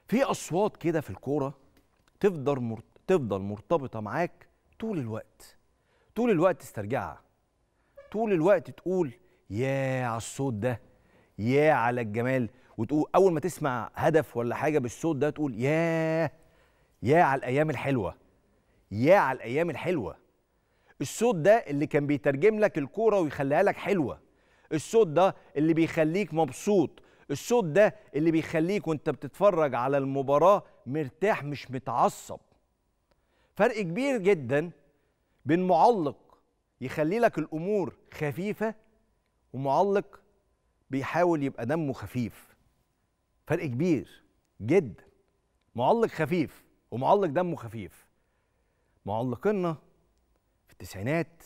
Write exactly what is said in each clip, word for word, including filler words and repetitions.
في اصوات كده في الكوره تفضل مرت... تفضل مرتبطه معاك طول الوقت، طول الوقت تسترجعها، طول الوقت تقول يا على الصوت ده، يا على الجمال. وتقول اول ما تسمع هدف ولا حاجه بالصوت ده تقول يا يا على الايام الحلوه، يا على الايام الحلوه. الصوت ده اللي كان بيترجم لك الكوره ويخليها لك حلوه، الصوت ده اللي بيخليك مبسوط، الصوت ده اللي بيخليك وانت بتتفرج على المباراه مرتاح مش متعصب. فرق كبير جدا بين معلق يخلي لك الامور خفيفه ومعلق بيحاول يبقى دمه خفيف. فرق كبير جدا. معلق خفيف ومعلق دمه خفيف. معلقينا في التسعينات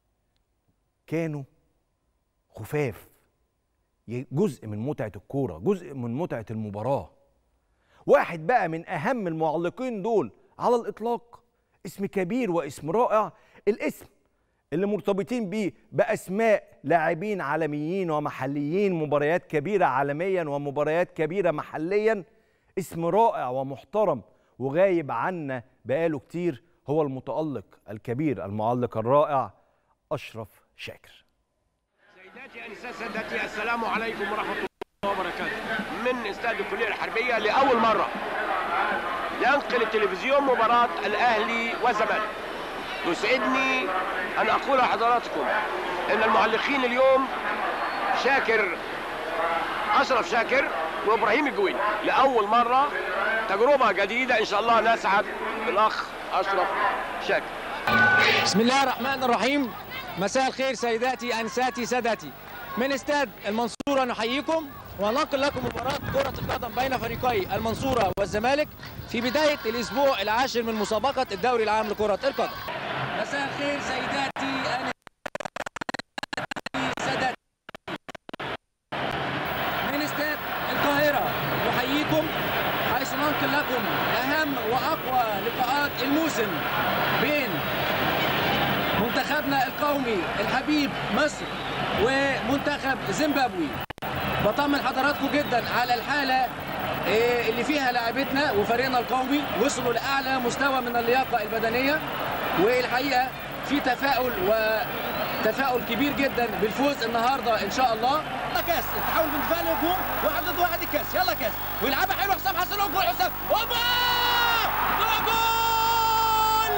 كانوا خفاف، جزء من متعة الكورة، جزء من متعة المباراة. واحد بقى من أهم المعلقين دول على الإطلاق، اسم كبير واسم رائع، الاسم اللي مرتبطين بيه بأسماء لاعبين عالميين ومحليين، مباريات كبيرة عالميا ومباريات كبيرة محليا، اسم رائع ومحترم وغايب عنا بقاله كتير، هو المتألق الكبير المعلق الرائع أشرف شاكر. سيداتي أنسات سادتي، السلام عليكم ورحمة الله وبركاته. من استاد الكلية الحربية لأول مرة ينقل التلفزيون مباراة الأهلي والزمالك. يسعدني أن أقول لحضراتكم أن المعلقين اليوم شاكر، أشرف شاكر وإبراهيم الجويني، لأول مرة تجربة جديدة إن شاء الله نسعد بالأخ أشرف شاكر. بسم الله الرحمن الرحيم. مساء الخير سيداتي أنساتي سادتي. من استاد المنصورة نحييكم وننقل لكم مباراة كرة القدم بين فريقي المنصورة والزمالك في بداية الأسبوع العاشر من مسابقة الدوري العام لكرة القدم. مساء الخير سيداتي أنساتي سادتي. من استاد القاهرة نحييكم حيث ننقل لكم أهم وأقوى لقاءات الموسم بين منتخبنا القومي الحبيب مصر ومنتخب زيمبابوي. بطمن حضراتكم جدا على الحالة اللي فيها لاعبتنا وفريقنا القومي، وصلوا لأعلى مستوى من اللياقة البدنية، والحقيقة في تفاؤل وتفاؤل كبير جدا بالفوز النهارده إن شاء الله. كاس التحول من دفاع لهجوم، واحد ضد واحد الكاس، يلا كاس ويلعبها حلو حسام حسن، وجول حسام، اوبا جول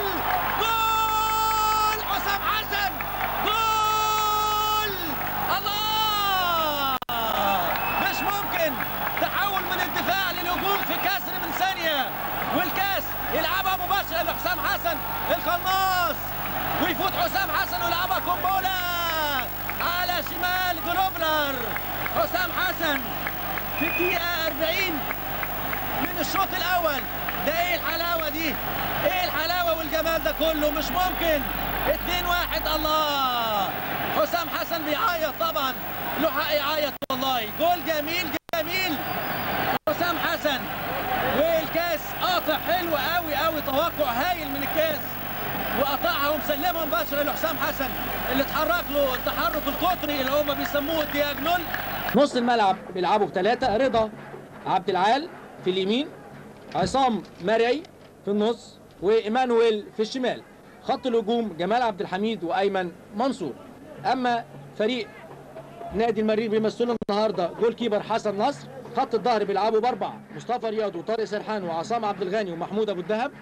جول حسام حسن، جول الله، مش ممكن تحول من الدفاع للهجوم في كسر من ثانية، والكاس يلعبها مباشرة لحسام حسن القناص، ويفوت حسام حسن ويلعبها قنبلة على شمال جروبلر. حسام حسن في الدقيقة أربعين من الشوط الأول. ده ايه الحلاوة دي؟ ايه الحلاوة والجمال ده كله؟ مش ممكن. اتنين واحد. الله، حسام حسن بيعيط طبعا، له حق يعيط والله. جول جميل جميل حسام حسن، والكاس قاطع حلو قوي قوي، توقع هايل من الكاس، وقطعها ومسلمها مباشرة لحسام حسن اللي اتحرك له التحرك القطري اللي هم بيسموه الدياجنول. نص الملعب بيلعبوا بثلاثة، رضا عبد العال في اليمين، عصام مرعي في النص، وإيمانويل في الشمال. خط الهجوم جمال عبد الحميد وأيمن منصور. أما فريق نادي المريخ بيمثلهم النهارده جول كيبر حسن نصر. خط الظهر بيلعبوا بأربعة، مصطفى رياض وطارق سرحان وعصام عبد الغني ومحمود أبو الدهب.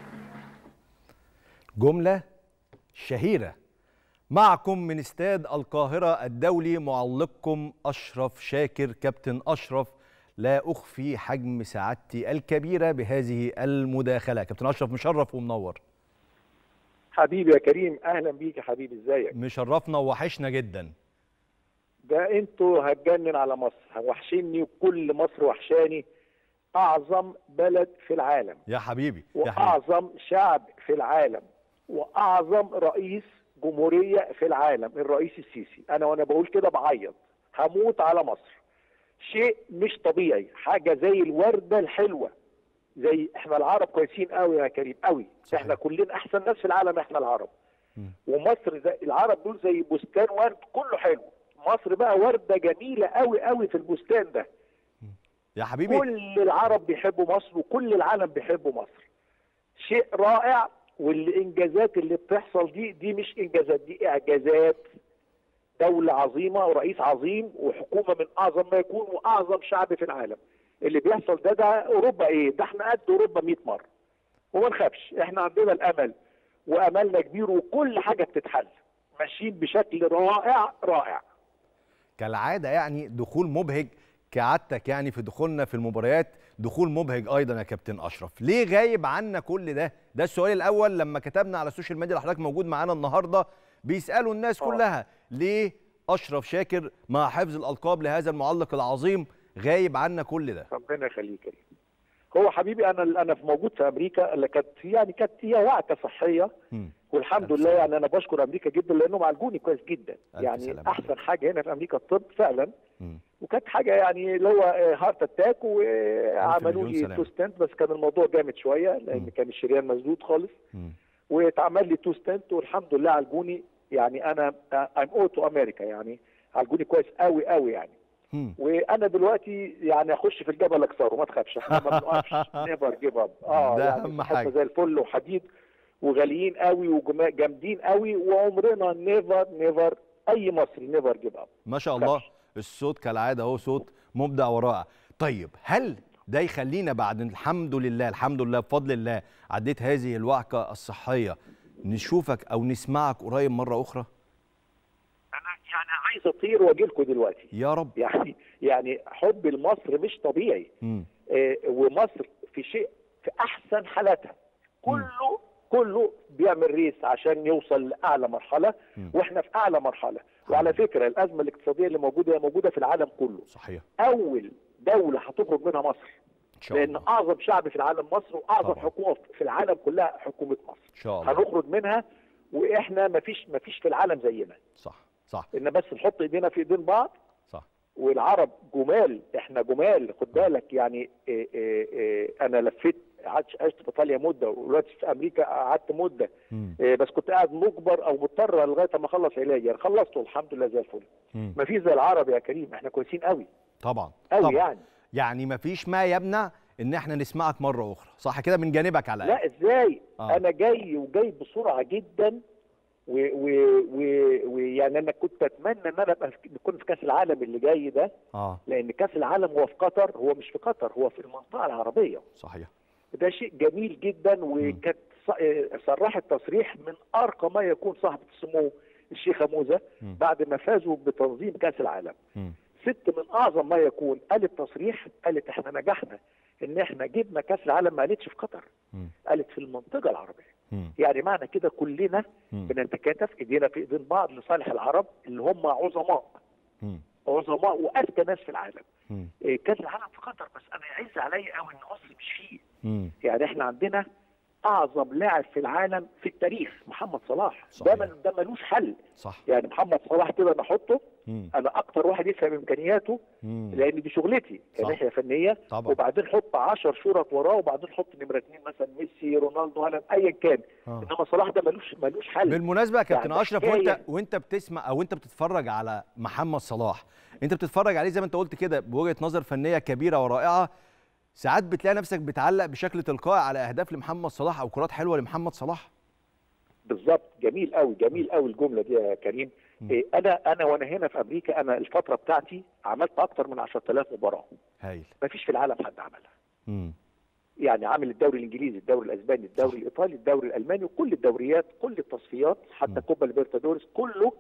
جملة شهيرة. معكم من استاد القاهرة الدولي معلقكم أشرف شاكر. كابتن أشرف، لا أخفي حجم سعادتي الكبيرة بهذه المداخلة. كابتن أشرف مشرف ومنور. حبيبي يا كريم، أهلا بيك يا حبيبي، ازيك؟ مشرفنا ووحشنا جدا. ده انتوا هتجنن على مصر، وحشني وكل مصر وحشاني. أعظم بلد في العالم يا حبيبي، يا حبيبي. وأعظم شعب في العالم، وأعظم رئيس جمهورية في العالم، الرئيس السيسي. أنا وأنا بقول كده بعيط، هموت على مصر. شيء مش طبيعي، حاجة زي الوردة الحلوة. زي احنا العرب كويسين قوي يا كريم قوي. صحيح. احنا كلنا أحسن ناس في العالم، احنا العرب. م. ومصر زي العرب دول زي بستان ورد كله حلو. مصر بقى وردة جميلة قوي قوي في البستان ده. يا حبيبي كل العرب بيحبوا مصر وكل العالم بيحبوا مصر. شيء رائع، والانجازات اللي بتحصل دي دي مش انجازات، دي اعجازات. دولة عظيمة ورئيس عظيم وحكومة من اعظم ما يكون واعظم شعب في العالم. اللي بيحصل ده ده اوروبا ايه؟ ده احنا قد اوروبا مئة مرة. وما نخافش، احنا عندنا الامل واملنا كبير وكل حاجة بتتحل. ماشيين بشكل رائع رائع. كالعادة يعني دخول مبهج كعادتك يعني في دخولنا في المباريات، دخول مبهج ايضا يا كابتن اشرف. ليه غايب عنا كل ده؟ ده السؤال الاول. لما كتبنا على السوشيال ميديا اللي حضرتك موجود معانا النهارده بيسالوا الناس كلها ليه اشرف شاكر مع حفظ الالقاب لهذا المعلق العظيم غايب عنا كل ده؟ ربنا يخليك. هو حبيبي انا انا في موجود في امريكا اللي كانت يعني كانت هي وعكه صحيه م. والحمد لله. يعني انا بشكر امريكا جدا لانهم عالجوني كويس جدا. يعني احسن حاجه هنا في امريكا الطب فعلا. م. وكانت حاجه يعني اللي هو هارت اتاك وعملوا لي تو ستنت، بس كان الموضوع جامد شويه لان م. كان الشريان مسدود خالص. م. واتعمل لي تو ستنت والحمد لله عالجوني. يعني انا ام او تو امريكا، يعني عالجوني كويس قوي قوي يعني. مم. وانا دلوقتي يعني اخش في الجبل اكسره، ما تخافش احنا ما بنوقفش. نيفر جيف اب. اه ده يعني اهم حاجه. زي الفل وحديد وغاليين قوي وجامدين قوي، وعمرنا نيفر نيفر اي مصري نيفر جيف اب. ما شاء الله. الصوت كالعاده اهو صوت مبدع ورائع. طيب هل ده يخلينا بعد الحمد لله الحمد لله بفضل الله عديت هذه الوعكه الصحيه نشوفك او نسمعك قريب مره اخرى؟ يعني عايز اطير واجي لكم دلوقتي يا رب. يعني يعني حب لمصر مش طبيعي. آه ومصر في شيء في احسن حالاتها. كله م. كله بيعمل ريس عشان يوصل لاعلى مرحله. م. واحنا في اعلى مرحله. وعلى فكره الازمه الاقتصاديه اللي موجوده هي موجوده في العالم كله. صحيح. اول دوله هتخرج منها مصر. إن شاء الله. لان اعظم شعب في العالم مصر، واعظم طبعا. حكومه في العالم كلها حكومه مصر. ان شاء الله. هنخرج منها واحنا مفيش مفيش في العالم زينا. صح صح. ان بس نحط ايدينا في ايدين بعض. صح. والعرب جمال، احنا جمال. خد بالك يعني إيه إيه إيه انا لفيت، عشت في ايطاليا مده ودلوقتي في امريكا قعدت مده. إيه بس كنت قاعد مجبر او مضطر لغايه ما اخلص علاجي. يعني خلصته الحمد لله زي الفل. ما فيش زي العرب يا كريم، احنا كويسين قوي. طبعا قوي طبعا. يعني يعني ما فيش ما يمنع ان احنا نسمعك مره اخرى، صح كده؟ من جانبك على لا ازاي؟ آه. انا جاي وجاي بسرعه جدا. ويعني انا كنت اتمنى ان انا ابقى نكون في كاس العالم اللي جاي ده. اه لان كاس العالم هو في قطر، هو مش في قطر، هو في المنطقه العربيه. صحيح. ده شيء جميل جدا. وكانت صرحت تصريح من ارقى ما يكون صاحبه السمو الشيخه موزه م. بعد ما فازوا بتنظيم كاس العالم. م. ست من اعظم ما يكون قالت تصريح، قالت احنا نجحنا ان احنا جبنا كاس العالم، ما قالتش في قطر. م. قالت في المنطقه العربيه. مم. يعني معنى كده كلنا بنتكاتف ايدينا في ايدين بعض لصالح العرب اللي هم عظماء. مم. عظماء واذكى ناس في العالم. إيه كاس العالم في قطر، بس انا يعز عليا قوي ان مصر مش فيه. مم. يعني احنا عندنا اعظم لاعب في العالم في التاريخ محمد صلاح. صحيح. ده ده ملوش حل. صح. يعني محمد صلاح كده نحطه. مم. انا اكتر واحد يفهم امكانياته. مم. لان دي شغلتي كناحيه فنيه. طبعا. وبعدين حط عشر شرط وراه، وبعدين حط نمره اثنين مثلا ميسي رونالدو هالاند ايا كان. آه. انما صلاح ده ملوش ملوش حل. بالمناسبه يا كابتن يعني اشرف، وانت وانت بتسمع او انت بتتفرج على محمد صلاح، انت بتتفرج عليه زي ما انت قلت كده بوجهه نظر فنيه كبيره ورائعه، ساعات بتلاقي نفسك بتعلق بشكل تلقائي على اهداف لمحمد صلاح او كرات حلوه لمحمد صلاح. بالظبط. جميل قوي جميل قوي الجمله دي يا كريم. إيه انا انا وانا هنا في امريكا، انا الفتره بتاعتي عملت اكتر من عشرة آلاف مباراه. هايل. مفيش في العالم حد عملها. امم يعني عامل الدوري الانجليزي، الدوري الاسباني، الدوري صح. الايطالي، الدوري الالماني، وكل الدوريات، كل التصفيات، حتى كوبا ليبرتادوريس كله.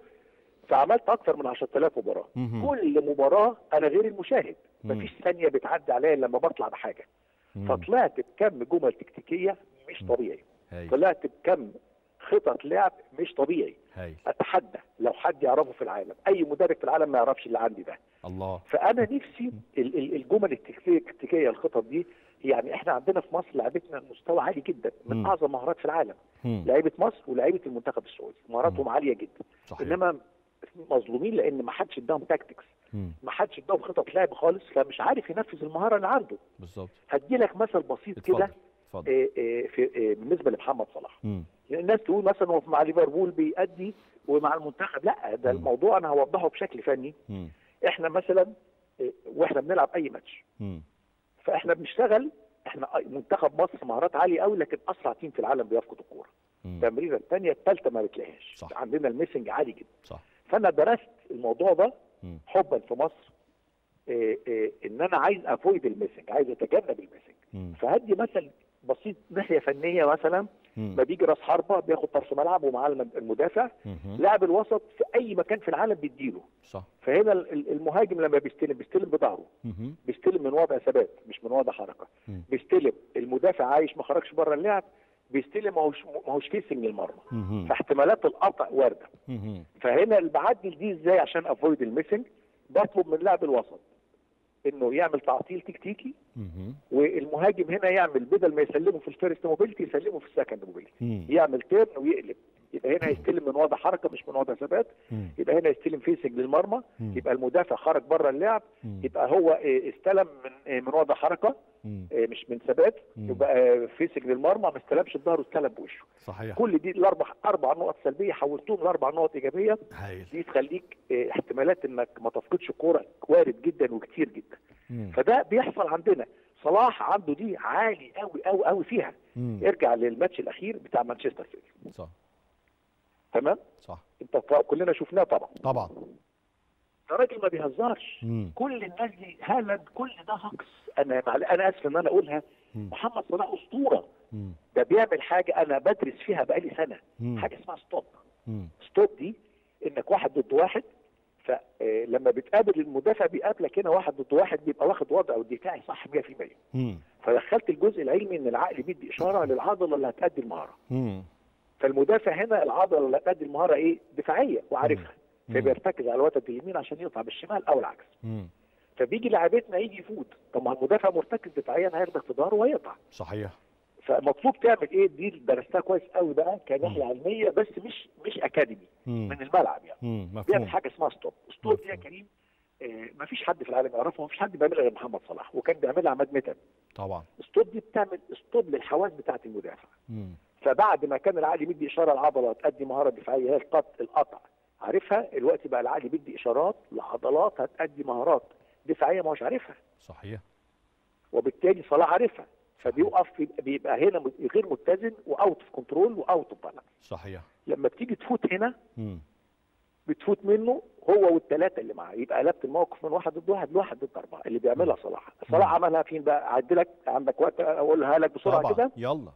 فعملت اكتر من عشرة آلاف مباراه. مم. كل مباراه انا غير المشاهد، مفيش ثانيه بتعدي عليا لما بطلع بحاجه. مم. فطلعت بكم جمل تكتيكيه مش طبيعي. هاي. طلعت بكم خطط لعب مش طبيعي. هاي. اتحدى لو حد يعرفه في العالم، اي مدرب في العالم ما يعرفش اللي عندي ده. الله. فانا نفسي الجمل التكتيكيه الخطط دي، يعني احنا عندنا في مصر لعيبتنا مستوى عالي جدا، من م. اعظم مهارات في العالم. لعيبه مصر ولعيبه المنتخب السعودي مهاراتهم عاليه جدا. صحيح. انما مظلومين لان ما حدش اداهم تاكتكس، ما حدش اداهم خطط لعب خالص، فمش عارف ينفذ المهاره اللي عنده. بالظبط. هدي لك مثل بسيط كده في بالنسبه لمحمد صلاح. م. الناس تقول مثلا هو مع ليفربول بيأدي ومع المنتخب، لا ده م. الموضوع انا هوضحه بشكل فني. م. احنا مثلا واحنا بنلعب اي ماتش، م. فاحنا بنشتغل، احنا منتخب مصر مهارات عاليه قوي، لكن اسرع تيم في العالم بيفقد الكوره. التمريره الثانيه الثالثه ما بتلاقيهاش، عندنا الميسنج عالي جدا. صح. فانا درست الموضوع ده مم. حبا في مصر، إيه إيه ان انا عايز افويد الميسنج، عايز اتجنب الميسنج. فهدي مثل بسيط، ناحيه فنيه مثلا، ما بيجي راس حربه بياخد طرف ملعب ومعاه المدافع، لاعب الوسط في اي مكان في العالم بيديله. صح. فهنا المهاجم لما بيستلم بيستلم بظهره، بيستلم من وضع ثبات مش من وضع حركه. مم. بيستلم المدافع عايش ما خرجش بره اللعب، بيستلم ما هوش ما هوش فيسنج للمرمى، فاحتمالات القطع وارده. مم. فهنا بعدل دي ازاي عشان افويد الميسنج؟ بطلب من لاعب الوسط انه يعمل تعطيل تكتيكي، والمهاجم هنا يعمل بدل ما يسلمه في الفيرست موبيلتي يسلمه في السكند موبيلتي، يعمل تيرن ويقلب، يبقى هنا يستلم من وضع حركه مش من وضع ثبات، يبقى هنا يستلم فيسنج للمرمى، يبقى المدافع خرج بره اللعب، يبقى هو استلم من من وضع حركه مش من ثبات، يبقى فيسنج للمرمى، ما استلمش بظهره، استلم بوشه. صحيح. كل دي الاربع اربع نقط سلبيه حولتهم لاربع نقط ايجابيه. هايل. دي تخليك احتمالات انك ما تفقدش الكوره وارد جدا وكتير جدا. مم. فده بيحصل عندنا. صلاح عنده دي عالي قوي قوي قوي فيها. مم. ارجع للماتش الاخير بتاع مانشستر سيتي. صح. تمام؟ صح. انت كلنا شفناه طبعا. طبعا. ده راجل ما بيهزرش. مم. كل الناس دي هالاند، كل ده هكس. انا انا اسف ان انا اقولها. مم. محمد صلاح اسطوره. مم. ده بيعمل حاجه انا بدرس فيها بقالي سنه. مم. حاجه اسمها ستوب. مم. ستوب دي انك واحد ضد واحد، فلما بتقابل المدافع بيقابلك هنا واحد ضد واحد، بيبقى واخد وضعه الدفاعي صح مية في المية. فدخلت الجزء العلمي ان العقل بيدي اشاره للعضله اللي هتأدي المهاره. مم. فالمدافع هنا العضله اللي هتأدي المهاره ايه؟ دفاعيه وعارفها، فبيرتكز على الوتد اليمين عشان يقطع بالشمال او العكس. مم. فبيجي لاعبتنا يجي يفوت، طب ما المدافع مرتكز دفاعيا هياخدك في ظهره وهيقطع. صحيح. فمطلوب تعمل ايه؟ دي درستها كويس قوي بقى كناحيه علميه، بس مش مش اكاديمي. مم. من الملعب يعني. مم. بيعمل حاجه اسمها ستوب. ستوب دي يا كريم آه ما فيش حد في العالم يعرفها، ما فيش حد بيعملها غير محمد صلاح، وكان بيعملها عماد متعب. طبعا. ستوب دي بتعمل ستوب للحواس بتاعه المدافع. مم. فبعد ما كان العقل بيدي اشاره العضله تأدي مهاره دفاعيه هي القط القطع عارفها، دلوقتي بقى العقل بيدي اشارات لعضلات هتأدي مهارات دفاعيه ما هوش عارفها. صحيح. وبالتالي صلاح عارفها، فبيوقف بيبقى هنا غير متزن واوت اوف كنترول واوت اوف بالانس. صحيح. لما بتيجي تفوت هنا مم. بتفوت منه هو والثلاثه اللي معاه، يبقى قلبت الموقف من واحد ضد واحد لواحد ضد اربعه اللي بيعملها صلاح. صلاح عملها فين بقى؟ اعدلك، عندك وقت اقولها لك بسرعه كده؟ يلا.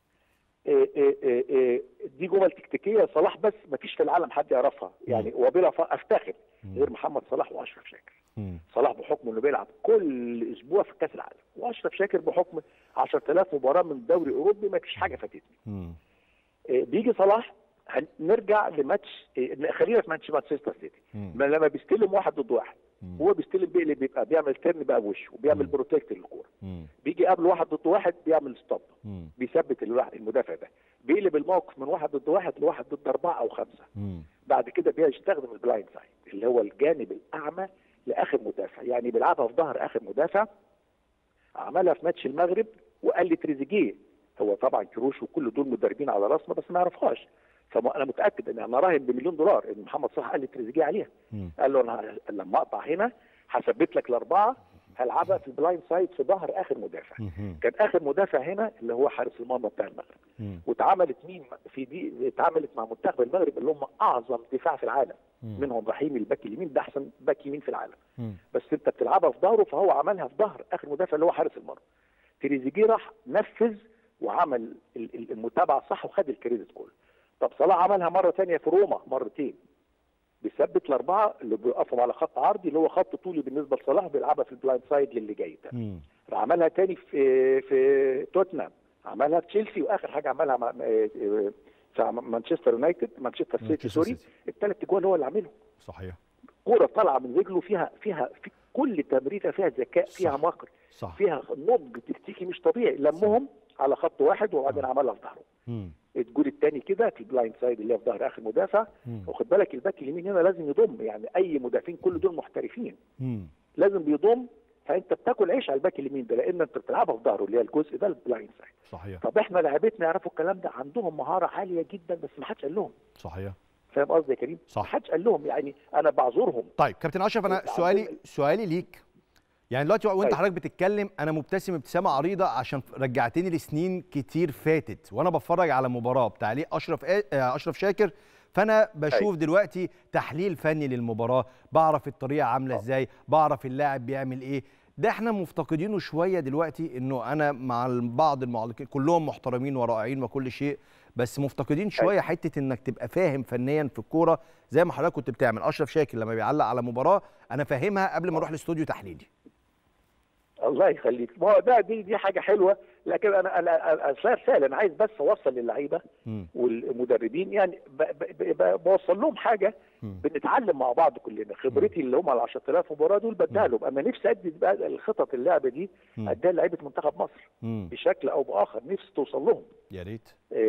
إيه إيه إيه إيه دي جمل تكتيكيه صلاح بس ما فيش في العالم حد يعرفها يعني، وبلا افتخر غير محمد صلاح واشرف شاكر. مم. صلاح بحكم انه بيلعب كل اسبوع في كاس العالم، واشرف شاكر بحكم عشرة آلاف مباراه من الدوري الاوروبي ما فيش حاجه فاتتني. إيه بيجي صلاح نرجع لماتش إيه خلينا في ماتش مانشستر سيتي، لما بيستلم واحد ضد واحد مم. هو بيستلم بيقلب، بيبقى بيعمل تيرن بقى بوشه وبيعمل بروتكت للكوره، بيجي قبل واحد ضد واحد بيعمل ستوب، بيثبت المدافع ده، بيقلب الموقف من واحد ضد واحد لواحد ضد اربعه او خمسه. مم. بعد كده بيستخدم البلايند سايد اللي هو الجانب الاعمى لاخر مدافع، يعني بيلعبها في ظهر اخر مدافع. عملها في ماتش المغرب وقال لي تريزيجيه، هو طبعا كروش وكل دول مدربين على راسنا بس ما يعرفهاش، فانا متاكد ان انا راهن بمليون دولار ان محمد صلاح قال لي تريزيجيه عليها. مم. قال له انا لما اقطع هنا هثبت لك الاربعه، هلعبها في البلايند سايد في ظهر اخر مدافع. مم. كان اخر مدافع هنا اللي هو حارس المرمى بتاع المغرب. مم. واتعملت مين في دي؟ اتعملت مع منتخب المغرب اللي هم اعظم دفاع في العالم. مم. منهم رحيمي الباك اليمين، ده احسن باك يمين في العالم. مم. بس انت بتلعبها في ظهره، فهو عملها في ظهر اخر مدافع اللي هو حارس المرمى. تريزيجيه راح نفذ وعمل المتابعه صح وخد الكريدت كله. طب صلاح عملها مره ثانيه في روما مرتين، بيثبت الاربعه اللي بيقفوا على خط عرضي اللي هو خط طولي بالنسبه لصلاح، بيلعبها في البلايند سايد للي جاي ده. عملها تاني في في توتنهام، عملها في تشيلسي، واخر حاجه عملها مع في مانشستر يونايتد مانشستر سيتي سوري. الثلاث اجوال هو اللي عاملهم. صحيح. كوره طالعه من رجله فيها فيها في كل تمريره فيها ذكاء، فيها مكر، فيها نضج تكتيكي مش طبيعي، لمهم على خط واحد وبعدين عملها في ظهره. الجول الثاني كده في البلايند سايد اللي هي في ظهر اخر مدافع. واخد بالك الباك اليمين هنا لازم يضم، يعني اي مدافعين كل دول محترفين. مم. لازم بيضم، فانت بتاكل عيش على الباك اليمين ده لان انت بتلعبها في ظهره اللي هي الجزء ده البلايند سايد. صحيح. طب احنا لعيبتنا يعرفوا الكلام ده، عندهم مهاره عاليه جدا بس ما حدش قال لهم. صحيح. فاهم قصدي يا كريم؟ صح. ما حدش قال لهم، يعني انا بعذرهم. طيب كابتن اشرف، انا سؤالي سؤالي ليك يعني دلوقتي وانت طيب. حضرتك بتتكلم انا مبتسم ابتسامه عريضه عشان رجعتني لسنين كتير فاتت وانا بتفرج على مباراه بتعليق اشرف آه اشرف شاكر، فانا بشوف أيوة. دلوقتي تحليل فني للمباراه، بعرف الطريقه عامله ازاي، بعرف اللاعب بيعمل ايه. ده احنا مفتقدينه شويه دلوقتي، انه انا مع بعض المعلقين كلهم محترمين ورائعين وكل شيء، بس مفتقدين شويه حته انك تبقى فاهم فنيا في الكوره زي ما حضرتك كنت بتعمل. اشرف شاكر لما بيعلق على مباراه انا فاهمها قبل ما اروح الاستوديو تحليلي. الله يخليك. ما هو ده دي دي حاجه حلوه، لكن انا انا اصلا رساله انا عايز بس اوصل للعيبه والمدربين، يعني بوصل لهم حاجه م. بنتعلم مع بعض كلنا. خبرتي اللي هم ال عشرة آلاف مباراه دول بديها لهم. انا نفسي ادي بقى الخطط اللعبه دي اديها لعيبه منتخب مصر م. بشكل او باخر، نفسي توصل لهم. يا ريت.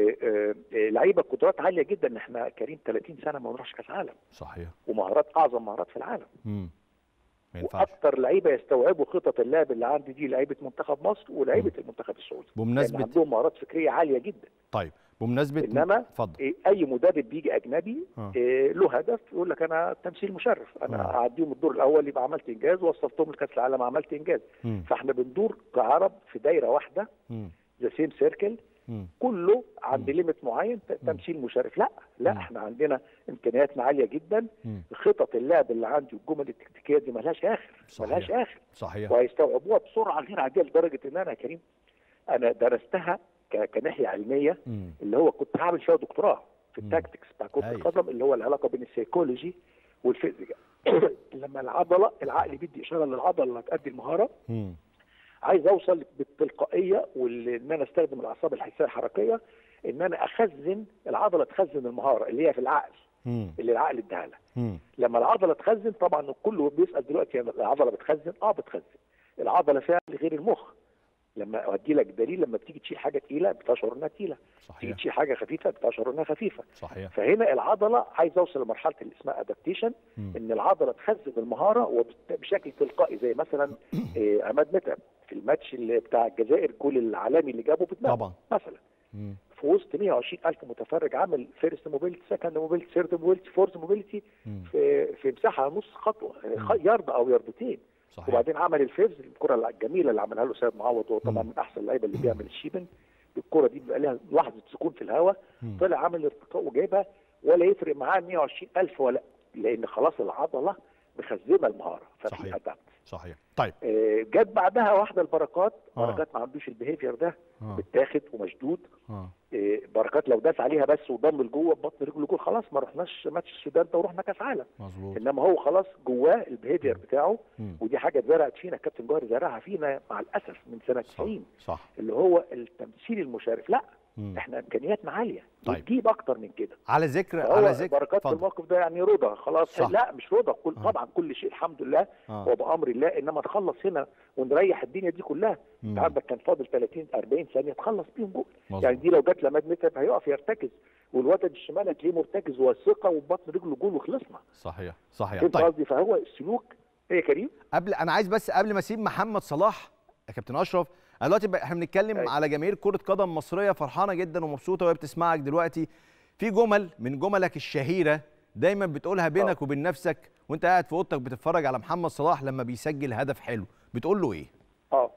لعيبه قدرات عاليه جدا. احنا كريم ثلاثين سنه ما نروحش كاس عالم. صحيح. ومهارات اعظم مهارات في العالم. م. واكثر لعيبه يستوعبوا خطط اللعب اللي عندي دي لعيبه منتخب مصر ولعيبه المنتخب السعودي. بمناسبه عندهم مهارات فكريه عاليه جدا. طيب بمناسبه انما اتفضل. اي مدرب بيجي اجنبي آه. إيه له هدف يقول لك انا تمثيل مشرف، انا آه. اعديهم الدور الاول يبقى عملت انجاز، وصلتهم لكاس العالم عملت انجاز. م. فاحنا بندور كعرب في دايره واحده، ذا سيم سيركل، كله عند ليميت معين تمثيل مشرف. لا لا مم. احنا عندنا امكانياتنا عاليه جدا. مم. خطط اللعب اللي عندي والجمل التكتيكيه دي ملهاش اخر. صحيح. ملهاش اخر. صحيح. وهيستوعبوها بسرعه غير عاديه، لدرجه ان انا يا كريم انا درستها كناحيه علميه. مم. اللي هو كنت هعمل فيها دكتوراه في التاكتكس بتاع كره القدم، اللي هو العلاقه بين السيكولوجي والفيزياء. لما العضله العقل بيدي اشاره للعضله اللي هتأدي المهاره، مم. عايز اوصل بالتلقائيه وان انا استخدم الاعصاب الحسيه الحركيه ان انا اخزن العضله، تخزن المهاره اللي هي في العقل. مم. اللي العقل اداها لها. لما العضله تخزن، طبعا الكل بيسال دلوقتي يعني العضله بتخزن؟ اه بتخزن. العضله فيها غير المخ. لما ادي لك دليل، لما بتيجي تشيل حاجه تقيله بتشعر انها تقيله. صحيح. تيجي تشيل حاجه خفيفه بتشعر انها خفيفه. صحيح. فهنا العضله عايز اوصل لمرحله اللي اسمها ادابتيشن، ان العضله تخزن المهاره وبشكل تلقائي. زي مثلا إيه عماد متعب في الماتش اللي بتاع الجزائر، الجول العالمي اللي جابه بدماغه طبعا مثلا. مم. في وسط مئة وعشرين ألف متفرج عمل فيرست موبيلتي، سكند موبيلتي، ثيرد موبيلتي، فورث موبيلتي في في مساحه نص خطوه، يارد او ياردتين. صحيح. وبعدين عمل الفيرز، الكره الجميله اللي عملها له سيد معوض، وهو طبعا من احسن اللعيبه اللي بيعمل الشيبن. الكره دي بيبقى لها لحظه سكون في الهواء، طلع عامل ارتقاء وجايبها، ولا يفرق معاه مئة وعشرين ألف ولا، لان خلاص العضله مخزنه المهاره. ففي ادابت. صحيح. طيب آه جت بعدها واحده البركات. آه. بركات ما عندوش البيهيفير ده، آه. بتاخد ومشدود. آه. آه بركات لو داس عليها بس وضم لجوه ببطن رجله جوه، خلاص ما رحناش ماتش السودان ده ورحنا كاس عالم. مظبوط. انما هو خلاص جواه البيهيفير بتاعه. مم. ودي حاجه اتزرعت فينا، كابتن جوهري زرعها فينا مع الاسف من سنه تسعين. صح. صح. اللي هو التمثيل المشرف. لا مم. احنا امكانياتنا عاليه. طيب. نجيب اكتر من كده. على ذكر على ذكر بركات فضل. في الموقف ده يعني رضا خلاص. صح. لا مش رضا، كل آه. طبعا كل شيء الحمد لله آه. وبامر الله، انما تخلص هنا ونريح الدنيا دي كلها. انت عندك كان فاضل ثلاثين أربعين ثانيه تخلص بيهم جول. يعني دي لو جت لماد متعب هيقف يرتكز، والوتد الشمال هتلاقيه مرتكز وثقه وبطن رجله جول وخلصنا. صحيح. صحيح. طيب قصدي فهو السلوك ايه يا كريم؟ قبل انا عايز بس قبل ما اسيب محمد صلاح يا كابتن اشرف، انا دلوقتي احنا بنتكلم أي. على جماهير كره قدم مصريه فرحانه جدا ومبسوطه وهي بتسمعك دلوقتي. في جمل من جملك الشهيره دايما بتقولها بينك أوه. وبين نفسك وانت قاعد في اوضتك بتتفرج على محمد صلاح لما بيسجل هدف حلو، بتقول له ايه؟ اه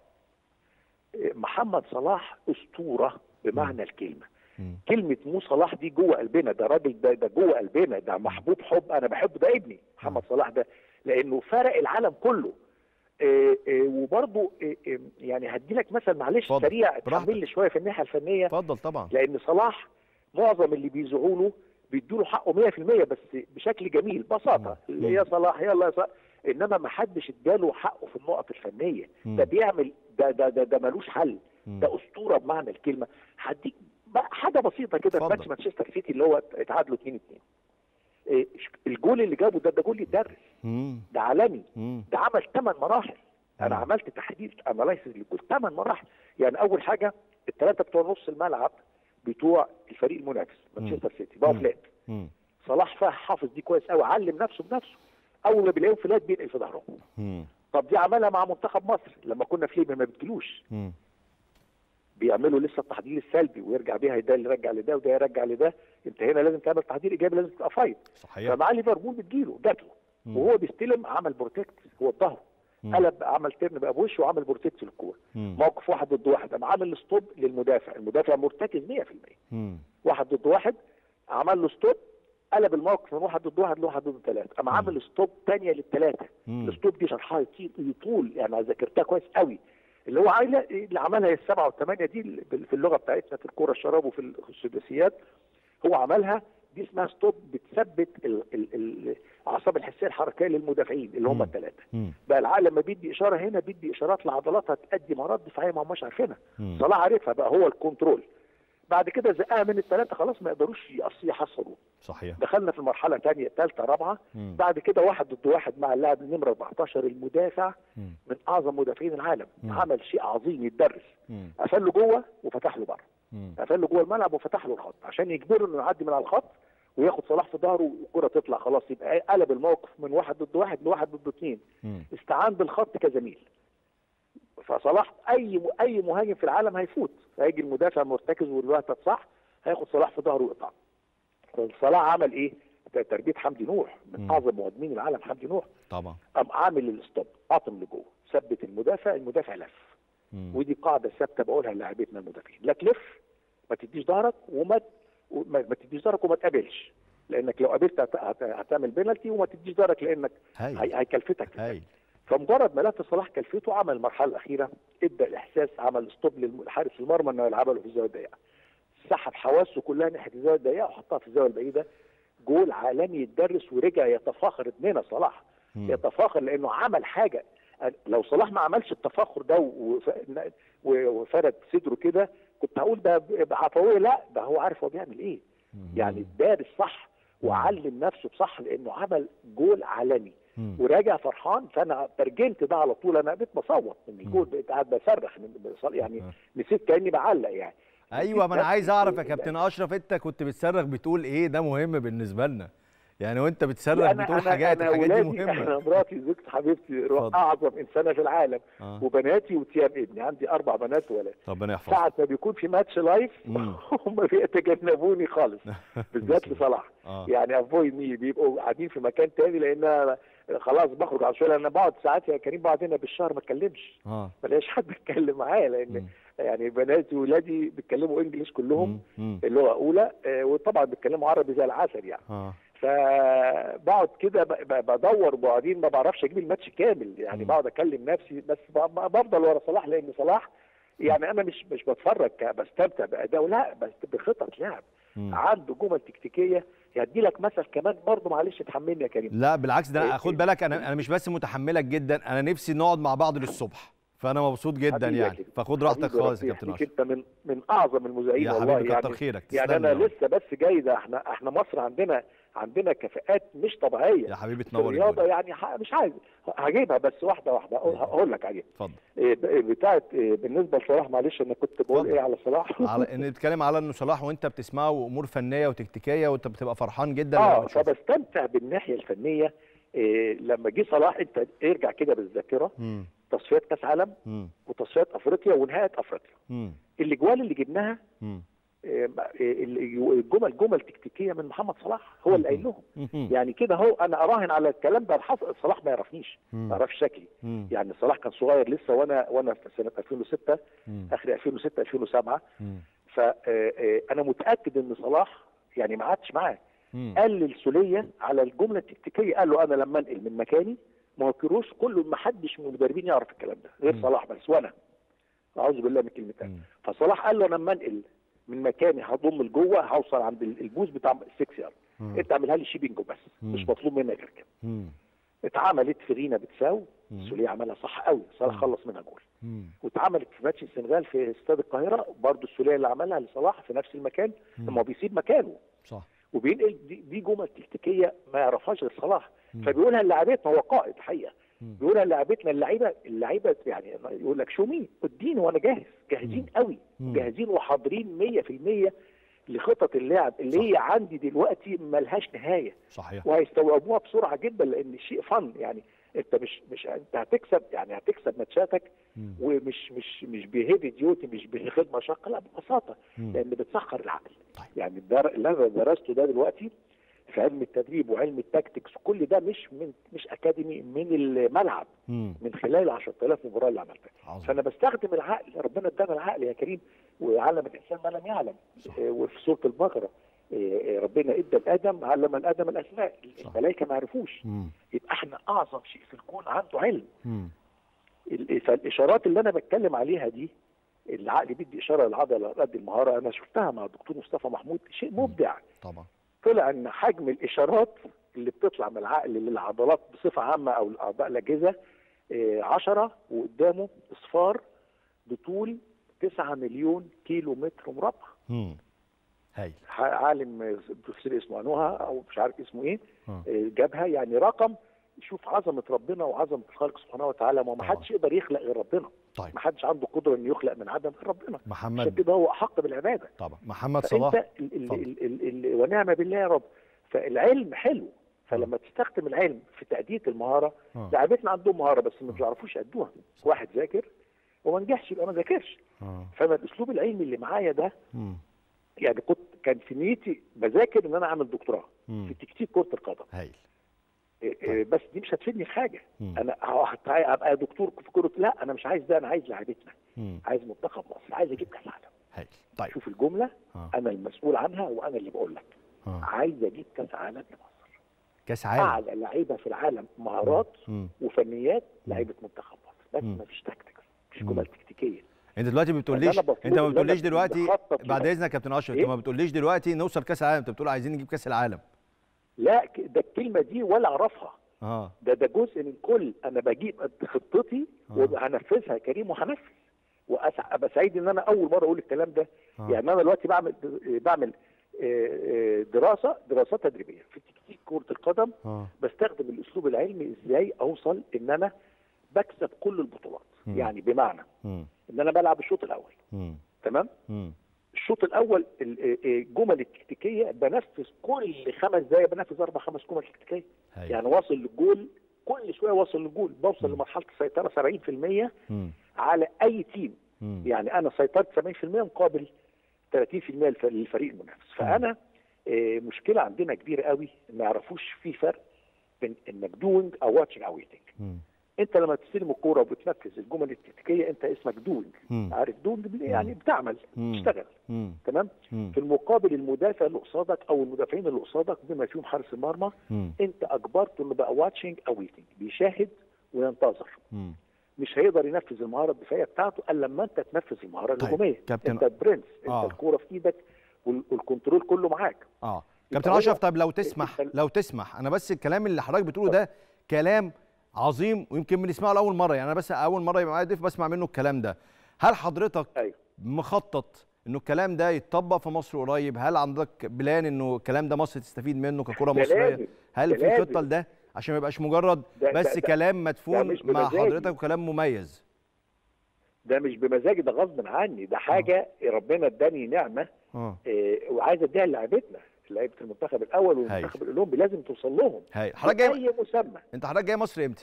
محمد صلاح اسطوره بمعنى م. الكلمه. م. كلمه مو صلاح دي جوه قلبنا، ده راجل ده, ده جوه قلبنا، ده محبوب حب، انا بحبه، ده ابني محمد م. صلاح ده، لانه فرق العالم كله. إيه إيه وبرضه إيه إيه يعني هدي لك مثل معلش سريع تحمل لي شويه في الناحيه الفنيه. اتفضل. طبعا. لان صلاح معظم اللي بيزعوا له بيدوا له حقه مية في المية بس بشكل جميل ببساطه، اللي يا صلاح يلا يا صلاح، انما ما حدش اداله حقه في النقط الفنيه. مم. ده بيعمل ده ده ده, ده ملوش حل. مم. ده اسطوره بمعنى الكلمه. هديك حاجه بسيطه كده في ماتش مانشستر سيتي اللي هو اتعادلوا اتنين اتنين. إيه الجول اللي جابه ده ده جول يتدرس، ده عالمي، مم. ده عمل ثمان مراحل. مم. انا عملت تحديد انالايسيس للجول ثمان مراحل. يعني اول حاجه الثلاثه بتوع نص الملعب بتوع الفريق المنافس مانشستر سيتي بقوا فلات. صلاح فا حافظ دي كويس قوي، علم نفسه بنفسه، اول ما بيلاقيهم فلات بينقل في ظهرهم. طب دي عملها مع منتخب مصر لما كنا في ليبيا ما بتجيلوش، بيعملوا لسه التحضير السلبي ويرجع بيها، ده اللي يرجع لده وده يرجع لده. انت هنا لازم تعمل تحضير ايجابي، لازم تبقى فايت. صحيح. فمع ليفربول بتجيله جات له وهو بيستلم عمل بروتكت هو الظهر، قلب عمل ترن بقى بوشه وعمل بروتكت للكوره. موقف واحد ضد واحد قام عامل ستوب للمدافع، المدافع مرتكز مية في المية. واحد ضد واحد عمل له ستوب، قلب الموقف من واحد ضد واحد لواحد ضد ثلاثه، قام عامل ستوب ثانيه للثلاثه. الستوب دي شرحها يطول يعني، انا ذاكرتها كويس قوي. اللي هو عايله اللي عملها السبعه والثمانيه دي في اللغه بتاعتنا في الكوره الشراب وفي السداسيات، هو عملها دي اسمها ستوب، بتثبت الاعصاب الحسيه الحركيه للمدافعين اللي هم الثلاثه. بقى العقل لما بيدي اشاره هنا بيدي اشارات لعضلاتها تؤدي مهارات دفاعيه ما هماش عارفينها. صلاح عارفها بقى، هو الكنترول. بعد كده زقها من الثلاثه خلاص ما يقدروش يحصلوا. صحيح. دخلنا في المرحله ثانيه ثالثه رابعه. بعد كده واحد ضد واحد مع اللاعب النمره أربعتاشر المدافع مم. من اعظم مدافعين العالم. مم. عمل شيء عظيم يتدرس. قفل له جوه وفتح له بره. قفل له جوه الملعب وفتح له الخط عشان يجبره انه يعدي من على الخط وياخد صلاح في ظهره والكره تطلع خلاص، يبقى قلب الموقف من واحد ضد واحد لواحد ضد اثنين. استعان بالخط كزميل. فصلاح اي اي مهاجم في العالم هيفوت، هيجي المدافع مرتكز والوقت صح هياخد صلاح في ظهره ويقطع. صلاح عمل ايه؟ تربيه حمدي نوح من مم. اعظم مهاجمين العالم حمدي نوح طبعا. قام عامل الستوب، قاطم لجوه، ثبت المدافع، المدافع لف. مم. ودي قاعده ثابته بقولها للاعبتنا المدافعين، لا تلف ما تديش ظهرك وما ما تديش ظهرك وما تقابلش، لانك لو قابلت هتعمل بينالتي، وما تديش ظهرك لانك هيكلفتك. هاي. فمجرد ما لف صلاح كلفته عمل المرحله الاخيره، ادى الاحساس، عمل ستوب لحارس المرمى انه يلعبها له في الزاويه الضيقه، سحب حواسه كلها ناحيه الزاويه الضيقه وحطها في الزاويه البعيده. جول عالمي يتدرس، ورجع يتفاخر ابننا صلاح. مم. يتفاخر لانه عمل حاجه. لو صلاح ما عملش التفاخر ده وفرد صدره كده كنت هقول ده بعفويه، لا ده هو عارف هو بيعمل ايه. مم. يعني دارس صح وعلم نفسه بصح، لانه عمل جول عالمي. مم. وراجع فرحان. فانا ترجمت ده على طول، انا بقيت بصوت من الجول، بقيت قاعد بصرخ يعني، نسيت كاني بعلق يعني. ايوه، ما انا عايز اعرف يا كابتن اشرف انت كنت بتصرخ بتقول ايه؟ ده مهم بالنسبه لنا يعني، وانت بتصرخ بتقول حاجات، الحاجات دي مهمه. انا مراتي زوجتي حبيبتي اعظم انسانه في العالم. آه. وبناتي وتيام ابني، عندي اربع بنات وولد. ربنا يحفظك. ساعه ما بيكون في ماتش لايف هم بيتجنبوني خالص بالذات لصلاح. آه. يعني افويد مي، بيبقوا قاعدين في مكان تاني، لان خلاص بخرج على شويه. انا بقعد ساعات يا كريم، بقعد هنا بالشهر ما اتكلمش. اه ما لاقيش حد يتكلم معايا، لان مم. يعني بناتي وولادي بيتكلموا انجليش كلهم اللغه اولى، آه وطبعا بيتكلموا عربي زي العسل يعني. آه. فبقعد كده بدور وبعدين ما بعرفش اجيب الماتش كامل يعني. بقعد اكلم نفسي بس بفضل ورا صلاح، لان صلاح يعني انا مش مش بتفرج بستمتع بادائه، لا بس بخطط لعب. عنده جمل تكتيكيه. يدي لك مثل كمان برضه، معلش اتحملني يا كريم. لا بالعكس، ده خد بالك، انا انا مش بس متحملك جدا، انا نفسي نقعد مع بعض للصبح، فانا مبسوط جدا يعني. فخد راحتك خالص يا كابتن اشرف. انت من من اعظم المذيعين يا والله حبيبي، يعني. كتر خيرك. يعني انا لسه بس جاي ده، احنا احنا مصر عندنا عندنا كفاءات مش طبيعيه يا حبيبي. تنور الرياضه يعني. مش عايز هجيبها بس واحده واحده هقول لك عليها. اتفضل. بتاعه بالنسبه لصلاح، معلش انا كنت بقول ايه على صلاح؟ على ان نتكلم على انه صلاح وانت بتسمعه امور فنيه وتكتيكيه وانت بتبقى فرحان جدا. اه فبستمتع بالناحيه الفنيه. إيه لما جه صلاح، انت ارجع كده بالذاكره، م. تصفيات كاس عالم م. وتصفيات افريقيا ونهايه افريقيا، الاجوال اللي جبناها الجمل جمل تكتيكيه من محمد صلاح، هو اللي قايل لهم يعني كده. هو انا اراهن على الكلام ده. صلاح ما يعرفنيش، ما يعرفش شكلي يعني. صلاح كان صغير لسه، وانا وانا في سنه ألفين وستة، اخر ألفين وستة ألفين وسبعة. فانا متاكد ان صلاح يعني ما قعدش معاه، قال للسوليه على الجمله التكتيكيه، قال له انا لما انقل من مكاني ما هو كيروش كله، ما حدش من المدربين يعرف الكلام ده غير مم. صلاح بس، وانا اعوذ بالله من الكلمتين. فصلاح قال له انا لما انقل من مكاني هضم لجوه، هوصل عند البوز بتاع السكس يارد، انت اعملها لي شيبنج بس، مم. مش مطلوب منك غير كده. اتعملت في غينا بتساو، السوليه عملها صح قوي، صلاح خلص منها جول. واتعملت في ماتش السنغال في استاد القاهره، برضه السوليه اللي عملها لصلاح في نفس المكان، لما بيسيب مكانه صح وبينقل. دي, دي جمل تكتيكيه ما يعرفهاش غير صلاح، فبيقولها للاعبتنا. هو قائد حقيقه، بيقولها للاعبتنا. اللعيبه اللعيبه يعني يقول لك شو مين اديني وانا جاهز، جاهزين قوي، جاهزين وحاضرين مية في المية لخطط اللعب اللي صح. هي عندي دلوقتي ملهاش نهايه. صحيح. وهيستوعبوها بسرعه جدا، لان الشيء فن يعني. انت مش مش انت هتكسب يعني، هتكسب ماتشاتك ومش مش مش بهيفي ديوتي، مش بخدمه شاقه، لا ببساطه، لان بتسخر العقل. طيب. يعني اللي انا درسته ده دلوقتي في علم التدريب وعلم التاكتكس، كل ده مش من مش اكاديمي، من الملعب، مم. من خلال عشرة آلاف مباراه اللي عملتها. عظيم. فانا بستخدم العقل، ربنا ادانا العقل يا كريم، وعلم الانسان ما لم يعلم. آه، وفي سوره البقره آه، ربنا ادى لادم، علم الادم الاسماء، الملائكه ما عرفوش. مم. يبقى احنا اعظم شيء في الكون عنده علم. مم. ال- فالاشارات اللي انا بتكلم عليها دي، العقل بيدي اشاره للعضله قد المهاره، انا شفتها مع الدكتور مصطفى محمود، شيء مبدع. طبعا. طلع ان حجم الاشارات اللي بتطلع من العقل للعضلات بصفه عامه او الاعضاء الاجهزه عشرة، وقدامه اصفار بطول تسعة مليون كيلو متر مربع. امم هايل. عالم بروفيسور اسمه انوها او مش عارف اسمه ايه، م. جابها، يعني رقم يشوف عظمه ربنا وعظمه الخالق سبحانه وتعالى. ما حدش يقدر يخلق غير ربنا. طيب. ما حدش عنده قدره انه يخلق من عدم غير ربنا. محمد، عشان كده هو احق بالعباده. طبعا. محمد صلاح، ال ال ال ال ال ونعم بالله يا رب. فالعلم حلو، فلما تستخدم العلم في تأدية المهارة، آه. لعيبتنا عندهم مهارة بس ما بيعرفوش يأدوها. واحد ذاكر وما نجحش يبقى ما ذاكرش. آه. فانا الاسلوب العلمي اللي معايا ده، مم. يعني كنت كان في نيتي بذاكر ان انا اعمل دكتوراه مم. في تكتيك كرة القدم. هايل. إيه إيه بس دي مش هتفيدني في حاجة. مم. انا هت- ابقى دكتور في كرة، لا انا مش عايز ده، انا عايز لعيبتنا، مم. عايز منتخب مصر، عايز اجيب كاس عالم. هايل. طيب. شوف الجملة، آه. انا المسؤول عنها وانا اللي بقول لك. آه. عايز اجيب كاس عالم لمصر. كاس عالم. اعلى لعيبه في العالم مهارات مم. وفنيات لعيبه منتخب مصر، بس مم. مفيش تكتيكس، مفيش مم. جمل تكتيكيه. انت دلوقتي ما بتقوليش أنا بطلب انت ما إن بتقوليش أنا دلوقتي بخطط بعد لده. اذنك يا كابتن اشرف، انت إيه؟ ما بتقوليش دلوقتي نوصل كاس العالم، انت بتقول عايزين نجيب كاس العالم. لا ك- ده الكلمه دي ولا اعرفها. اه ده ده جزء من كل، انا بجيب خطتي آه. وهنفذها يا كريم وهنفذ. وابقى سعيد ان انا اول مره اقول الكلام ده. آه. يعني انا دلوقتي بعمل بعمل آه، آه، دراسه دراسات تدريبيه في تكتيك كره القدم. اه بستخدم الاسلوب العلمي ازاي اوصل ان انا بكسب كل البطولات. مم. يعني بمعنى مم. ان انا بلعب الشوط الاول، مم. تمام؟ مم. الشوط الاول ال- الجمل التكتيكيه بنفذ كل خمس دقائق، بنفذ اربع خمس جمل تكتيكيه. هايل. يعني واصل للجول، كل شويه واصل للجول، بوصل مم. لمرحله السيطره سبعين في المية مم. على اي تيم. مم. يعني انا سيطرت سبعين في المية مقابل ثلاثين في المية للف- للفريق المنافس. فانا آه، مشكله عندنا كبيره قوي، ما يعرفوش في فرق بين انك دوينج او واتشنج او ويتنج. مم. انت لما تستلم الكوره وبتنفذ الجمل التكتيكيه انت اسمك دوينج. مم. عارف دوينج يعني بتعمل، مم. بتشتغل، مم. تمام؟ مم. في المقابل المدافع اللي قصادك او المدافعين اللي قصادك بما فيهم حارس المرمى، مم. انت اجبرته انه بقى واتشنج او ويتنج، بيشاهد وينتظر. مم. مش هيقدر ينفذ المهاره الدفاعيه بتاعته الا لما انت تنفذ المهاره طيب، الهجوميه. كابتن- انت برنس، انت آه. الكوره في ايدك وال- والكنترول كله معاك. اه يبقى كابتن هو- اشرف، طب لو تسمح ال- لو تسمح انا بس الكلام اللي حضرتك بتقوله ده كلام عظيم ويمكن بنسمعه لاول مره، يعني انا بس اول مره يبقى معايا ضيف بسمع منه الكلام ده. هل حضرتك ايوه مخطط انه الكلام ده يتطبق في مصر قريب؟ هل عندك بلان انه الكلام ده مصر تستفيد منه ككره ده مصريه؟ لازم، هل ده في لازم. خطه لده عشان ما يبقاش مجرد ده- بس ده- ده- كلام ده مدفون مش مع بمزاجي. حضرتك وكلام مميز؟ ده مش بمزاجي، ده غصب عني، ده حاجه ربنا اداني نعمه اه إيه وعايز اديها لعيبتنا، لعيبه المنتخب الاول والمنتخب الاولمبي، لازم توصل لهم. هاي حضرتك جاي اي مسمى. انت حضرتك جاي مصر امتى؟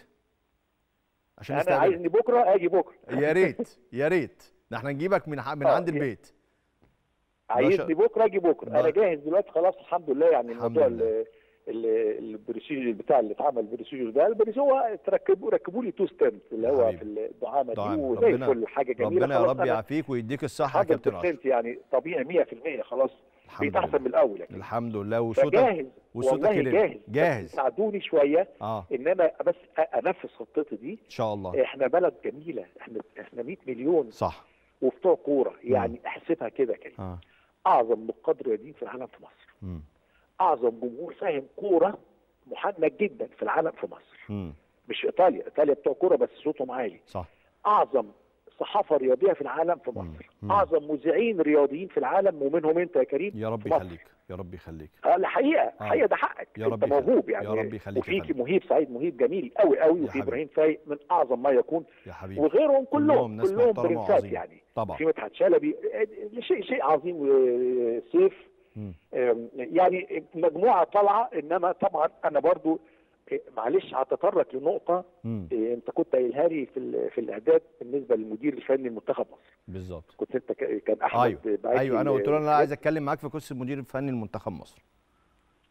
عشان انا نستقبلك. عايزني بكره اجي بكره. يا ريت يا ريت ده احنا نجيبك من ح- من آه، عند يا- البيت. عايزني بكره اجي بكره. ده- انا جاهز دلوقتي خلاص الحمد لله. يعني الحمد الموضوع لله. ال- ال- البروسيجر بتاع اللي اتعمل، البروسيجر ده البروسيجر هو تركبوا ركبوا لي تو ستيمز اللي هو حبيبي. في الدعامه دي، دعامة. وزي ربنا- الفل، حاجه جميله. ربنا يا خلاص رب أنا يعافيك ويديك الصحه يا كابتن اشرف. مية بالمية يعني طبيعي مية في المية خلاص. الحمد بقيت احسن لله. من الاول يعني. الحمد لله. وصوتك فجاهز وصوتك والله كده جاهز. جاهز. ساعدوني شويه اه ان انا بس انفذ خطتي دي. ان شاء الله. احنا بلد جميله، احنا احنا مية مليون صح. وبتوع كوره، يعني احسبها كده كده. اه اعظم نقاد رياضيين في العالم في مصر. امم اعظم جمهور فاهم كوره محنك جدا في العالم في مصر. امم مش ايطاليا، ايطاليا بتوع كوره بس صوتهم عالي. صح. اعظم صحافه رياضيه في العالم في مصر. مم. اعظم مذيعين رياضيين في العالم ومنهم انت يا كريم. يا رب في مصر. يخليك يا رب يخليك. اه الحقيقه آه. الحقيقه ده حقك. يا رب انت يخليك. موهوب يعني. يا رب يخليك يا وفيك فندم. مهيب سعيد، مهيب جميل قوي قوي، يا وفي حبيبي. ابراهيم فايق من اعظم ما يكون، يا حبيبي. وغيرهم كلهم كلهم ناس كلهم محترمة برنسات وعظيمة. يعني. طبعا. في مدحت شلبي، آه، شيء شيء عظيم. آه، سيف، مم. آم، يعني مجموعه طالعه. انما طبعا انا برضو آه، معلش هتطرق لنقطه مم. آه، انت كنت قايلها لي في ال- في الاعداد بالنسبه للمدير الفني لمنتخب مصر. بالظبط. كنت انت ك- كان احمد ايوه بعت لي ايوه انا قلت له انا ال- عايز اتكلم معاك في قصه المدير الفني لمنتخب مصر. بالظبط.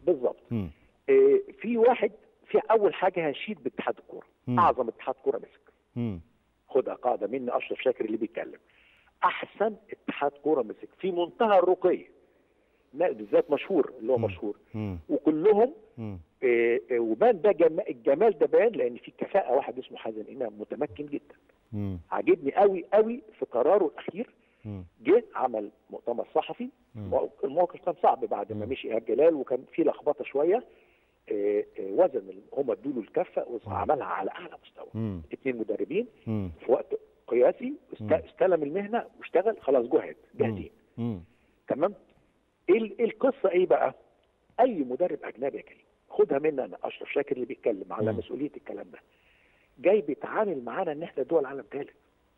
مم. آه في واحد في اول حاجه هشيد باتحاد الكوره، اعظم اتحاد كوره مسك. مم. خدها قاعده مني اشرف شاكر اللي بيتكلم. احسن اتحاد كوره مسك في منتهى الرقي، بالذات مشهور اللي هو مم. مشهور، مم. وكلهم مم. آه آه وبان ده جم... الجمال ده بان لان في كفاءه. واحد اسمه حازم امام متمكن جدا، مم. عاجبني قوي قوي في قراره الاخير. مم. جه عمل مؤتمر صحفي، الموقف كان صعب بعد ما مشي ايهاب جلال وكان في لخبطه شويه. آه آه وزن هم ادوا له الكفه وعملها على اعلى مستوى. اثنين مدربين مم. في وقت قياسي استلم المهنه واشتغل، خلاص جهد جاهزين. تمام. ايه القصه ايه بقى؟ اي مدرب اجنبي يا كريم خدها مني انا اشرف شاكر اللي بيتكلم على مم. مسؤوليه الكلام ده، جاي بيتعامل معانا ان احنا دول عالم ثالث.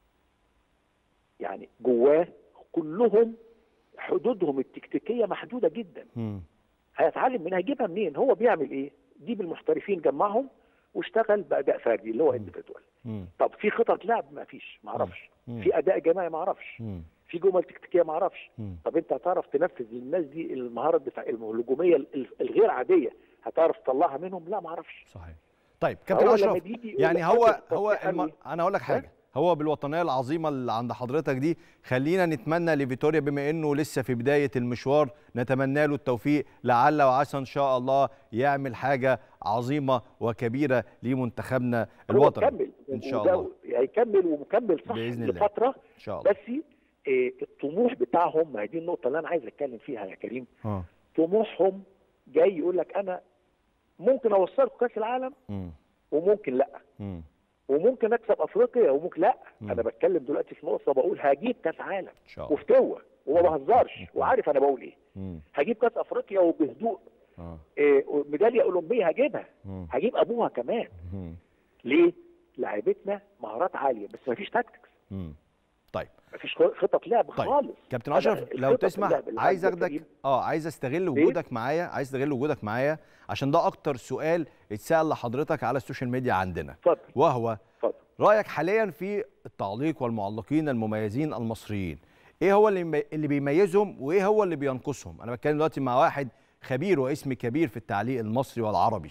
يعني جواه كلهم حدودهم التكتيكيه محدوده جدا. مم. هيتعلم منها، هيجيبها منين؟ هو بيعمل ايه؟ جيب المحترفين جمعهم واشتغل باداء فردي اللي هو انديفيدوال. طب في خطط لعب؟ ما فيش، ما اعرفش. في اداء جماعي ما اعرفش. في جمل تكتيكيه ما اعرفش. طب انت هتعرف تنفذ للناس دي المهاره الدفاع الهجوميه الغير عاديه، هتعرف تطلعها منهم؟ لا ما اعرفش. صحيح. طيب كابتن اشرف، يعني هو هو الم... انا هقول لك حاجه، هو بالوطنيه العظيمه اللي عند حضرتك دي، خلينا نتمنى لفيتوريا بما انه لسه في بدايه المشوار، نتمنى له التوفيق، لعل وعسى ان شاء الله يعمل حاجه عظيمه وكبيره لمنتخبنا الوطني ان شاء الله. هيكمل ومكمل صح باذن الله لفتره ان شاء الله. بس إيه الطموح بتاعهم؟ ما هي دي النقطه اللي انا عايز اتكلم فيها يا كريم. اه طموحهم جاي يقول لك انا ممكن اوصلكم كاس العالم م. وممكن لا م. وممكن اكسب افريقيا وممكن لا. م. انا بتكلم دلوقتي في نقطه بقول هجيب كاس عالم وفتوه وما بهزرش وعارف انا بقول ايه. م. هجيب كاس افريقيا وبهدوء. اه إيه ميداليه اولمبيه هجيبها. م. هجيب ابوها كمان. م. ليه؟ لعيبتنا مهارات عاليه بس ما فيش تاكتكس. م. طيب مفيش خطط لعب طيب. خالص. كابتن اشرف لو تسمح عايز اخدك اه عايز استغل وجودك معايا عايز استغل وجودك معايا عشان ده اكتر سؤال اتسال لحضرتك على السوشيال ميديا عندنا. اتفضل. وهو اتفضل. رايك حاليا في التعليق والمعلقين المميزين المصريين، ايه هو اللي اللي بيميزهم وايه هو اللي بينقصهم؟ انا بتكلم دلوقتي مع واحد خبير واسم كبير في التعليق المصري والعربي.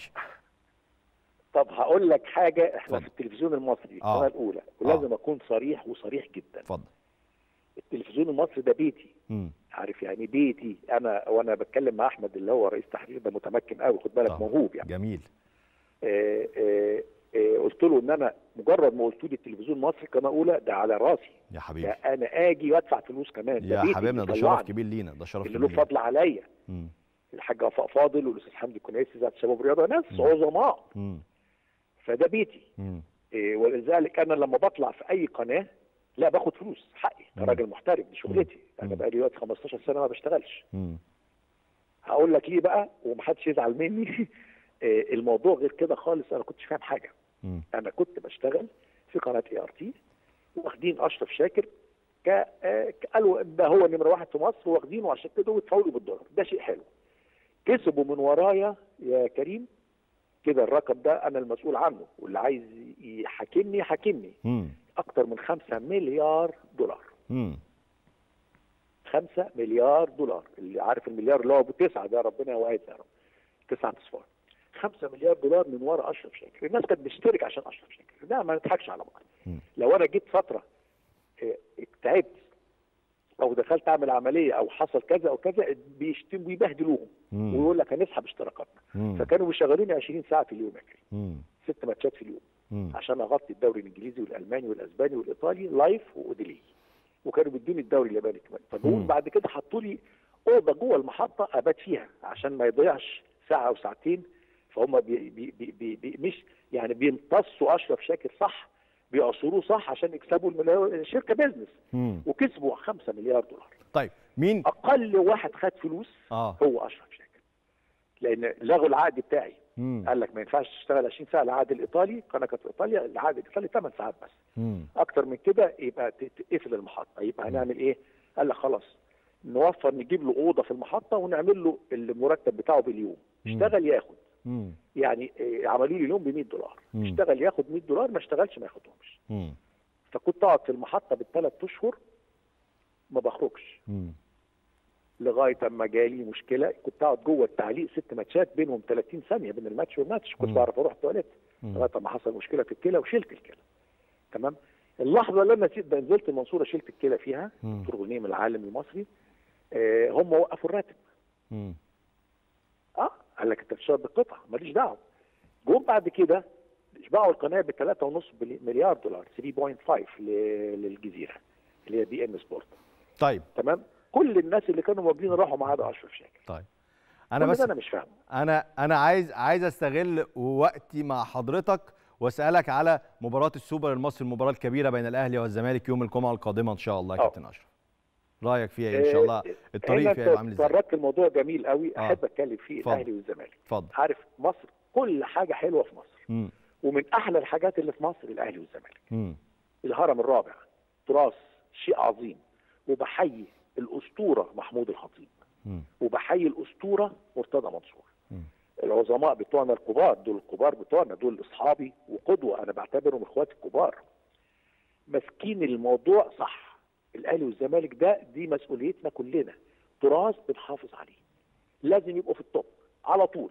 طب هقول لك حاجه، احنا فضل. في التلفزيون المصري القناه آه. الاولى ولازم آه. اكون صريح وصريح جدا. اتفضل. التلفزيون المصري ده بيتي. م. عارف يعني بيتي انا، وانا بتكلم مع احمد اللي هو رئيس تحرير ده متمكن قوي، خد بالك موهوب يعني. جميل. آآ آآ آآ قلت له ان انا مجرد ما قلت لي التلفزيون المصري قناه اولى ده على راسي يا حبيبي، انا اجي وادفع فلوس كمان. يا حبيبنا ده شرف كبير لينا، ده شرف كبير اللي له فضل عليا. الحاج وفاء فاضل والاستاذ حمدي الكنيسي ذات الشباب والرياضه ناس عظماء. فده بيتي. إيه ولذلك انا لما بطلع في اي قناه لا باخد فلوس حقي كراجل محترف، دي شغلتي. انا بقالي دلوقتي خمستاشر سنه ما بشتغلش. مم. هقول لك ليه بقى ومحدش يزعل مني. إيه الموضوع غير كده خالص، انا كنتش فاهم حاجه. مم. انا كنت بشتغل في قناه اي ار تي واخدين اشرف شاكر ك قالوا ده هو نمره واحد في مصر واخدينه عشان كده ويدفعوا له بالدولار، ده شيء حلو. كسبوا من ورايا يا كريم كده الرقم ده انا المسؤول عنه، واللي عايز يحاكمني حاكمني. اكتر من خمسة مليار دولار. امم خمسة مليار دولار، اللي عارف المليار اللي هو ابو تسعه ده ربنا يوعدنا يا رب، تسعه اصفار. خمسة مليار دولار من ورا اشرف شاكر، الناس كانت بتشترك عشان اشرف شاكر، ده ما نضحكش على بعض. لو انا جيت فتره تعبت او دخلت اعمل عمليه او حصل كذا او كذا بيشتموا ويبهدلوهم ويقول لك هنسحب اشتراكاتنا. فكانوا بيشغلوني عشرين ساعه في اليوم يا كريم، ست ماتشات في اليوم. مم. عشان اغطي الدوري الانجليزي والالماني والاسباني والايطالي لايف واوديلي، وكانوا بيدوني الدوري الياباني كمان. فجول بعد كده حطوا لي اوضه جوه المحطه ابات فيها عشان ما يضيعش ساعه او ساعتين. فهم بي بي بي بي مش يعني بيمتصوا اشرف شاكر صح، بيعصروه صح عشان يكسبوا الشركه بيزنس. مم. وكسبوا خمسة مليار دولار. طيب مين اقل واحد خد فلوس؟ آه. هو اشرف شاكر، لان لغوا العقد بتاعي. مم. قال لك ما ينفعش تشتغل عشرين ساعه العقد الايطالي، قناه كانت في ايطاليا العقد الايطالي ثمان ساعات بس. مم. اكتر من كده يبقى تقفل المحطه. يبقى هنعمل ايه؟ قال لك خلاص نوفر نجيب له اوضه في المحطه ونعمل له المرتب بتاعه باليوم، اشتغل ياخد. مم. يعني عملوا لي اليوم ب مية دولار، مم. اشتغل ياخد مية دولار، ما اشتغلش ما ياخدهمش. مم. فكنت اقعد في المحطه بالثلاث اشهر ما بخرجش. مم. لغايه لغايه اما جالي مشكله، كنت اقعد جوه التعليق ست ماتشات بينهم ثلاثين ثانيه بين الماتش والماتش، كنت بعرف اروح التواليت لغايه ما حصل مشكله في الكلى وشلت الكلى. تمام. اللحظه اللي انا نزلت المنصوره شلت الكلى فيها دكتور غنيم العالم المصري، آه هم وقفوا الراتب. امم اه قال لك انت بتشتغل بالقطعه ماليش دعوه. جم بعد كده باعوا القناه ب ثلاثة ونص مليار دولار ثلاثة فاصلة خمسة للجزيره اللي هي بي ان سبورت. طيب تمام. كل الناس اللي كانوا موجودين راحوا ما عدا اشرف شاكر. طيب انا بس انا مش فاهم. انا انا عايز عايز استغل وقتي مع حضرتك واسالك على مباراه السوبر المصري، المباراه الكبيره بين الاهلي والزمالك يوم الجمعه القادمه ان شاء الله يا كابتن اشرف. رايك فيها ايه ان شاء الله؟ الطريق فيها هيبقى عامل ازاي؟ اتطرقت الموضوع جميل قوي، آه. احب اتكلم فيه. الاهلي والزمالك. اتفضل. عارف مصر كل حاجه حلوه في مصر. مم. ومن احلى الحاجات اللي في مصر الاهلي والزمالك. مم. الهرم الرابع تراث شيء عظيم، وبحيي الاسطوره محمود الخطيب، مم. وبحيي الاسطوره مرتضى منصور. مم. العظماء بتوعنا الكبار دول، الكبار بتوعنا دول اصحابي وقدوه، انا بعتبرهم اخواتي الكبار. ماسكين الموضوع صح. الاهلي والزمالك ده دي مسؤوليتنا كلنا، تراث بنحافظ عليه، لازم يبقوا في التوب على طول.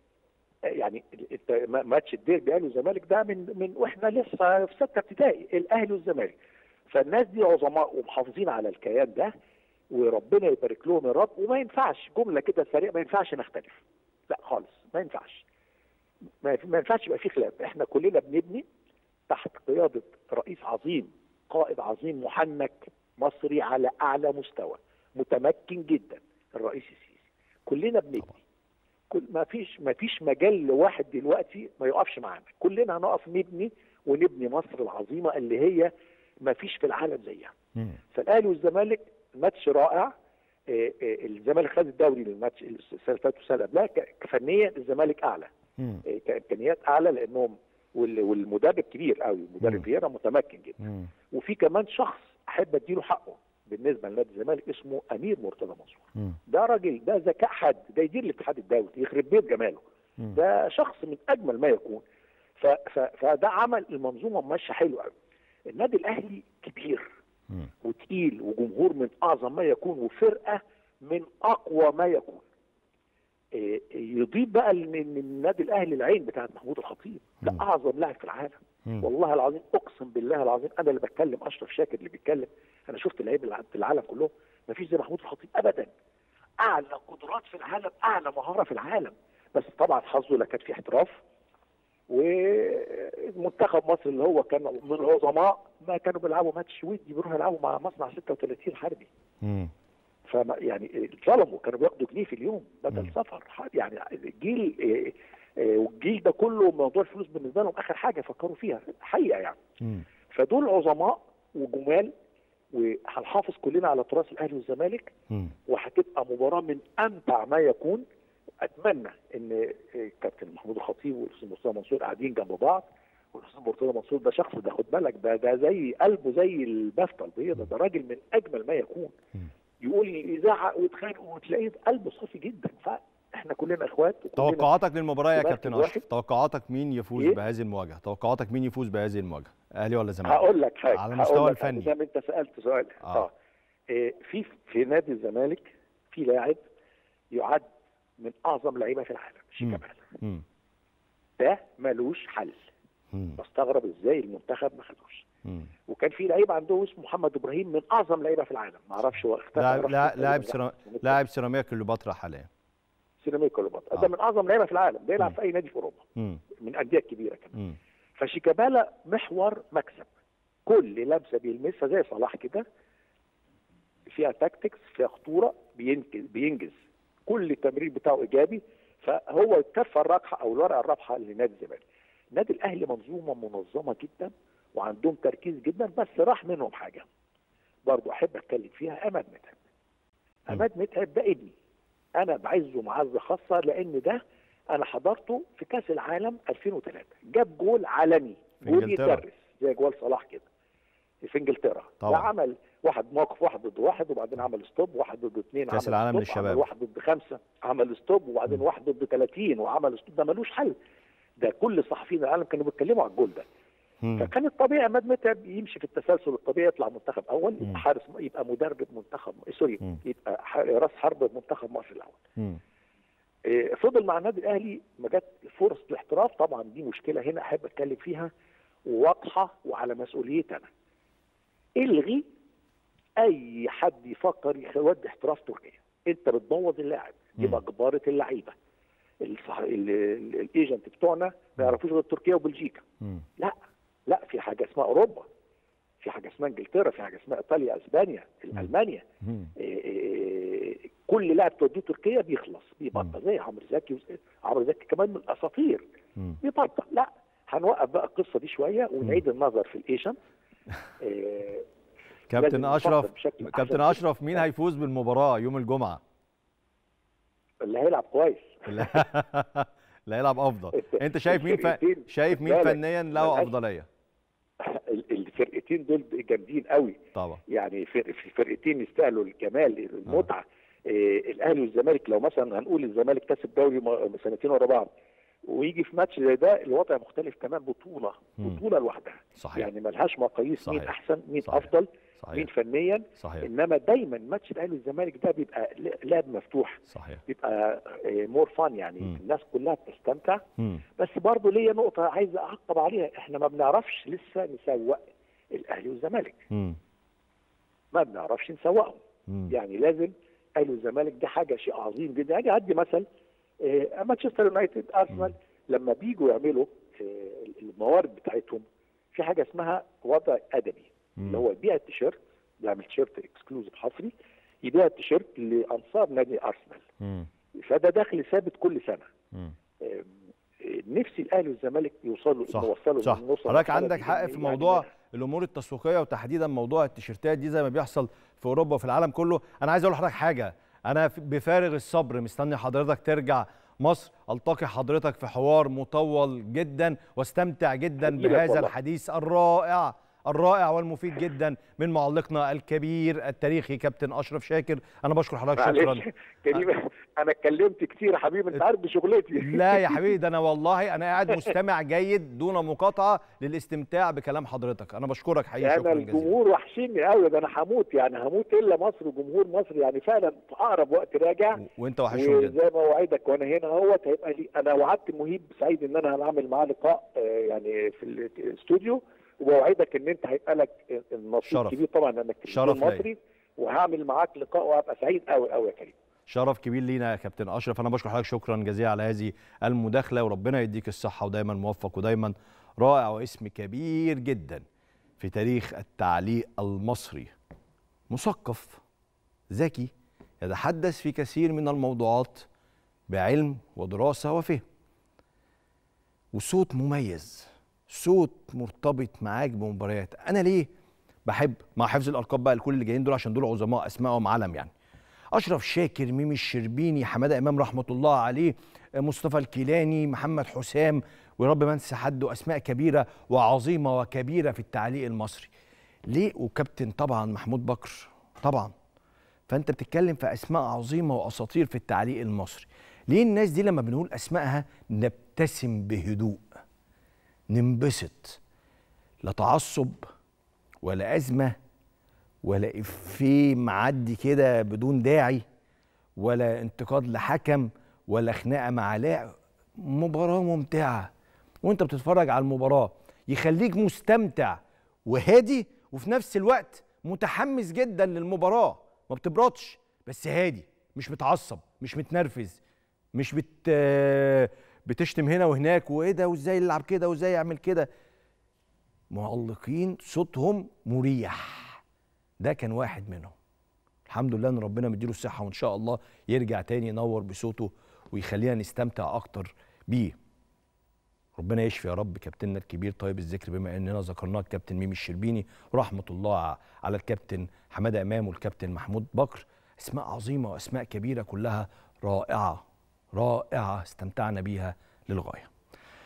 يعني انت ماتش الديربي الاهلي والزمالك ده من من واحنا لسه في سته ابتدائي، الاهلي والزمالك. فالناس دي عظماء ومحافظين على الكيان ده، وربنا يبارك لهم يا رب. وما ينفعش جمله كده سريعه، ما ينفعش نختلف، لا خالص ما ينفعش، ما ينفعش يبقى في خلاف. احنا كلنا بنبني تحت قياده رئيس عظيم، قائد عظيم محنك مصري على اعلى مستوى، متمكن جدا، الرئيس السيسي. كلنا بنبني، كل ما فيش ما فيش مجال لواحد دلوقتي ما يقفش معانا، كلنا هنقف نبني ونبني مصر العظيمه اللي هي ما فيش في العالم زيها. فالاهلي والزمالك ماتش رائع. آه آه الزمالك خد الدوري للماتش السنه اللي فاتت والسنه اللي قبلها، كفنيا الزمالك اعلى، آه كامكانيات اعلى، لانهم والمدرب كبير قوي، المدرب فييرا متمكن جدا. مم. وفي كمان شخص احب اديله حقه بالنسبه لنادي الزمالك اسمه امير مرتضى منصور. مم. ده راجل، ده ذكاء حد، ده يدير الاتحاد الدولي يخرب بيت جماله. مم. ده شخص من اجمل ما يكون. ف ف فده عمل المنظومه ماشيه حلو قوي. النادي الاهلي كبير مم. وتقيل، وجمهور من اعظم ما يكون، وفرقه من اقوى ما يكون. يضيف بقى ان النادي الاهلي العين بتاعت محمود الخطيب، ده اعظم لاعب في العالم. مم. والله العظيم، اقسم بالله العظيم، انا اللي بتكلم، اشرف شاكر اللي بيتكلم، انا شفت لعيبه في العالم كلهم ما فيش زي محمود الخطيب ابدا. اعلى قدرات في العالم، اعلى مهاره في العالم، بس طبعا حظه لا كان في احتراف. ومنتخب مصر اللي هو كان من العظماء ما كانوا بيلعبوا ماتش ودي، بيروحوا يلعبوا مع مصنع ستة وثلاثين حربي. مم. فما يعني اتظلموا، كانوا بياخدوا جنيه في اليوم بدل مم. سفر. يعني الجيل والجيل ده كله موضوع الفلوس بالنسبه لهم اخر حاجه فكروا فيها حقيقه يعني. مم. فدول عظماء وجمال، وهنحافظ كلنا على تراث الاهلي والزمالك، وهتبقى مباراه من امتع ما يكون. اتمنى ان كابتن محمود الخطيب والاستاذ مرتضى منصور قاعدين جنب بعض، والاستاذ مرتضى منصور ده شخص، ده خد بالك، ده ده زي قلبه زي البافته البيضاء، ده راجل من اجمل ما يكون. يقول يزعق ويتخانق وتلاقيه قلبه صافي جدا. فاحنا كلنا اخوات. توقعاتك للمباراه يا كابتن اشرف، توقعاتك مين يفوز إيه؟ بهذه المواجهه؟ توقعاتك مين يفوز بهذه المواجهه؟ اهلي ولا زمالك؟ هقول لك حاجه على المستوى الفني، زي ما انت سالت سؤال. اه, آه. إيه في في نادي الزمالك في لاعب يعد من اعظم لعيبه في العالم، شيكابالا. ده ملوش حل. مم. بستغرب ازاي المنتخب ما خدوش. وكان في لعيب عنده اسمه محمد ابراهيم، من اعظم لعيبه في العالم، ما اعرفش هو اختفى. لاعب لاعب سيرا... لاعب سيراميكا كليوباترا حاليا. سيراميكا كليوباترا آه. ده من اعظم لعيبه في العالم، ده يلعب في اي نادي في اوروبا. مم. من انديه كبيره كمان. فشيكابالا محور مكسب، كل لمسه بيلمسها زي صلاح كده، فيها تاكتكس، فيها خطوره، بينجز بينجز كل التمرير بتاعه ايجابي. فهو الكفه الرابحه او الورقه الرابحه لنادي الزمالك. النادي الاهلي منظومه منظمه جدا، وعندهم تركيز جدا، بس راح منهم حاجه برضو احب اتكلم فيها. عماد متعب. عماد متعب ده ابني، انا بعزه معزه خاصه، لان ده انا حضرته في كاس العالم ألفين وثلاثة، جاب جول عالمي، جول يتدرس زي جوال صلاح كده في انجلترا. ده عمل واحد موقف واحد ضد واحد، وبعدين عمل ستوب، واحد ضد اثنين، كاس العالم للشباب، واحد ضد خمسه عمل ستوب، وبعدين م. واحد ضد ثلاثين وعمل ستوب. ده ملوش حل، ده كل صحفيين العالم كانوا بيتكلموا على الجول ده. فكان الطبيعي عماد متعب يمشي في التسلسل الطبيعي، يطلع منتخب اول، يبقى حارس، يبقى مدرب منتخب سوري مم. يبقى راس حرب منتخب مصر الاول. مم. إيه، فضل مع النادي الاهلي، ما جت فرص الاحتراف. طبعا دي مشكله هنا احب اتكلم فيها واضحه وعلى مسؤوليتي انا. الغي اي حد يفكر يودي احتراف تركيا، انت بتبوظ اللاعب، يبقى جباره اللعيبه. الايجنت بتوعنا ما يعرفوش غير تركيا وبلجيكا. مم. لا لا، في حاجه اسمها اوروبا، في حاجه اسمها انجلترا، في حاجه اسمها ايطاليا، اسبانيا، المانيا. إيه إيه كل لاعب توديه تركيا بيخلص، بيبطل، زي عمرو زكي. عمرو زكي كمان من الاساطير، بيبطل. لا، هنوقف بقى القصه دي شويه ونعيد النظر في الايجنت. إيه كابتن اشرف كابتن اشرف مين هيفوز بالمباراه يوم الجمعه؟ اللي هيلعب كويس. اللي هيلعب افضل. انت شايف مين ف... شايف مين فنيا له افضليه؟ الفرقتين دول جامدين قوي طبعا، يعني في فرقتين يستاهلوا الجمال المتعه. آه. إيه الاهلي والزمالك، لو مثلا هنقول الزمالك كسب دوري سنتين ورا بعض ويجي في ماتش زي ده، الوضع مختلف كمان. بطوله بطوله لوحدها، صحيح. يعني ملهاش مقاييس. صحيح. مين احسن، مين صحيح. افضل، صحيح. مين فنيا. صحيح. انما دايما ماتش الاهلي والزمالك ده بيبقى لعب مفتوح. صحيح. بيبقى مور فان، يعني مم. الناس كلها بتستمتع. مم. بس برضه ليا نقطه عايز اعقب عليها، احنا ما بنعرفش لسه نسوق الاهلي والزمالك. مم. ما بنعرفش نسوقهم. مم. يعني لازم الاهلي والزمالك دي حاجه شيء عظيم جدا. يعني ادي مثل آه مانشستر يونايتد، ارسنال، لما بيجوا يعملوا آه الموارد بتاعتهم في حاجه اسمها وضع ادبي، مم. اللي هو يبيع التيشيرت، بيعمل تيشيرت اكسكلوزيف حصري، يبيع التيشيرت لانصار نادي ارسنال. مم. فده دخل ثابت كل سنه. مم. آه نفسي الاهلي والزمالك يوصلوا يوصلوا صح. حضرتك عندك حق في موضوع يعني الامور التسويقيه، وتحديدا موضوع التيشيرتات دي زي ما بيحصل في اوروبا وفي العالم كله. انا عايز اقول لحضرتك حاجه، انا بفارغ الصبر مستني حضرتك ترجع مصر، التقي حضرتك في حوار مطول جدا واستمتع جدا بهذا الحديث الرائع الرائع والمفيد جدا من معلقنا الكبير التاريخي كابتن اشرف شاكر. انا بشكر حضرتك شكرا. كريم، انا اتكلمت كتير يا حبيبي، انت عارف بشغلتي. لا يا حبيبي، ده انا والله انا قاعد مستمع جيد دون مقاطعه للاستمتاع بكلام حضرتك. انا بشكرك حقيقي، شكرا جزيلا. انا الجمهور وحشيني قوي، ده انا هموت، يعني هموت الا مصر وجمهور مصر، يعني فعلا في اقرب وقت راجع. وانت وحشهم جدا. وزي ما وعدك وانا هنا اهوت، هيبقى لي، انا وعدت مهيب سعيد ان انا هعمل معاه لقاء يعني في الاستوديو، وبوعدك ان انت هيبقى لك النصيب كبير طبعا انك تكون مصري، وهعمل معاك لقاء وهبقى سعيد قوي قوي يا كريم. شرف كبير لينا يا كابتن اشرف. انا بشكر حضرتك شكرا جزيلا على هذه المداخله، وربنا يديك الصحه ودايما موفق ودايما رائع، واسم كبير جدا في تاريخ التعليق المصري. مثقف ذكي، يتحدث في كثير من الموضوعات بعلم ودراسه وفهم، وصوت مميز، صوت مرتبط معاك بمباريات. انا ليه بحب مع حفظ الالقاب بقى لكل اللي جايين دول، عشان دول عظماء اسمائهم علم. يعني اشرف شاكر، ميمي الشربيني، حماده امام رحمه الله عليه، مصطفى الكيلاني، محمد حسام، ويا رب ما انسى حد، واسماء كبيره وعظيمه وكبيره في التعليق المصري. ليه؟ وكابتن طبعا محمود بكر طبعا. فانت بتتكلم في اسماء عظيمه واساطير في التعليق المصري. ليه الناس دي لما بنقول اسمائها نبتسم بهدوء، ننبسط، لا تعصب ولا أزمة ولا إفيه معدي كده بدون داعي، ولا انتقاد لحكم ولا خناقة مع لاعب. مباراة ممتعة، وانت بتتفرج على المباراة يخليك مستمتع وهادي، وفي نفس الوقت متحمس جدا للمباراة، ما بتبردش بس هادي، مش متعصب، مش متنرفز، مش بت بتشتم هنا وهناك، وايه ده وازاي يلعب كده وازاي يعمل كده. معلقين صوتهم مريح. ده كان واحد منهم. الحمد لله ان ربنا مديله الصحه، وان شاء الله يرجع تاني ينور بصوته ويخلينا نستمتع اكتر بيه. ربنا يشفي يا رب كابتننا الكبير طيب الذكر، بما اننا ذكرناه الكابتن ميمي الشربيني، ورحمه الله على الكابتن حماده امام والكابتن محمود بكر. اسماء عظيمه واسماء كبيره كلها رائعه رائعه، استمتعنا بيها للغايه.